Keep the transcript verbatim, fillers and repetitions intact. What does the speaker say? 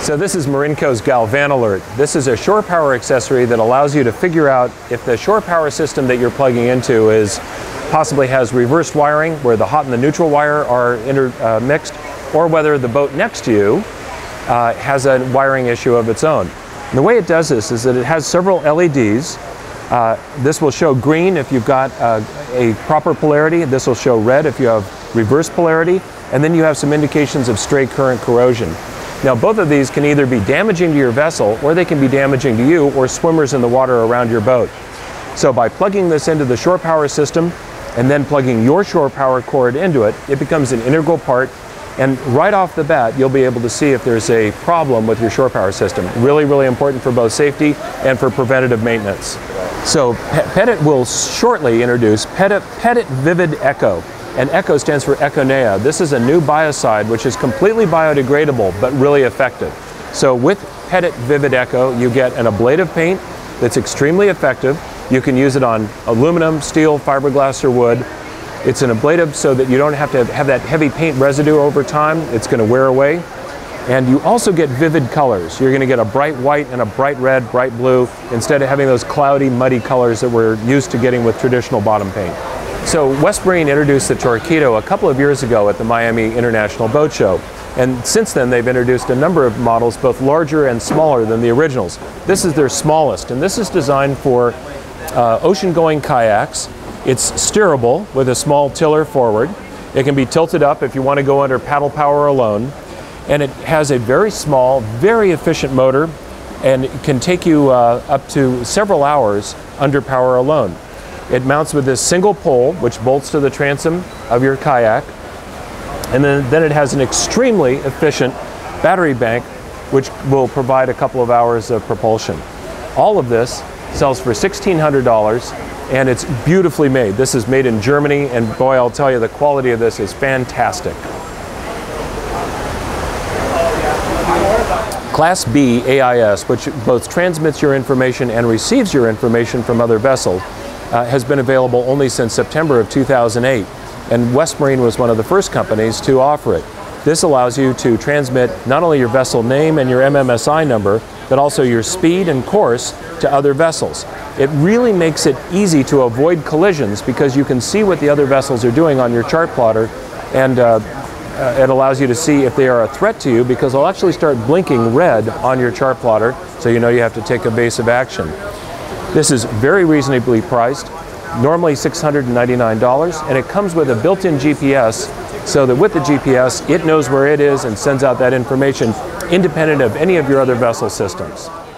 So this is Marinco's GalvanAlert. This is a shore power accessory that allows you to figure out if the shore power system that you're plugging into is possibly has reversed wiring where the hot and the neutral wire are intermixed, uh, or whether the boat next to you uh, has a wiring issue of its own. And the way it does this is that it has several L E Ds. Uh, this will show green if you've got uh, a proper polarity. This will show red if you have reverse polarity. And then you have some indications of stray current corrosion. Now both of these can either be damaging to your vessel or they can be damaging to you or swimmers in the water around your boat. So by plugging this into the shore power system and then plugging your shore power cord into it, it becomes an integral part, and right off the bat you'll be able to see if there's a problem with your shore power system. Really, really important for both safety and for preventative maintenance. So Pettit will shortly introduce Pettit, Pettit Vivid-eco. And eco stands for Econea. This is a new biocide which is completely biodegradable but really effective. So with Pettit Vivid-eco you get an ablative paint that's extremely effective. You can use it on aluminum, steel, fiberglass, or wood. It's an ablative so that you don't have to have that heavy paint residue over time. It's going to wear away. And you also get vivid colors. You're going to get a bright white and a bright red, bright blue, instead of having those cloudy, muddy colors that we're used to getting with traditional bottom paint. So West Marine introduced the Torqeedo a couple of years ago at the Miami International Boat Show. And since then they've introduced a number of models, both larger and smaller than the originals. This is their smallest, and this is designed for uh, ocean-going kayaks. It's steerable with a small tiller forward. It can be tilted up if you want to go under paddle power alone. And it has a very small, very efficient motor, and it can take you uh, up to several hours under power alone. It mounts with this single pole which bolts to the transom of your kayak, and then, then it has an extremely efficient battery bank which will provide a couple of hours of propulsion. All of this sells for sixteen hundred dollars, and it's beautifully made. This is made in Germany, and boy, I'll tell you, the quality of this is fantastic. Class B A I S, which both transmits your information and receives your information from other vessels, uh, has been available only since September of two thousand eight, and West Marine was one of the first companies to offer it. This allows you to transmit not only your vessel name and your M M S I number, but also your speed and course to other vessels. It really makes it easy to avoid collisions because you can see what the other vessels are doing on your chart plotter, and uh, uh, it allows you to see if they are a threat to you because they'll actually start blinking red on your chart plotter, so you know you have to take evasive action. This is very reasonably priced, normally six hundred ninety-nine dollars, and it comes with a built-in G P S, so that with the G P S it knows where it is and sends out that information independent of any of your other vessel systems.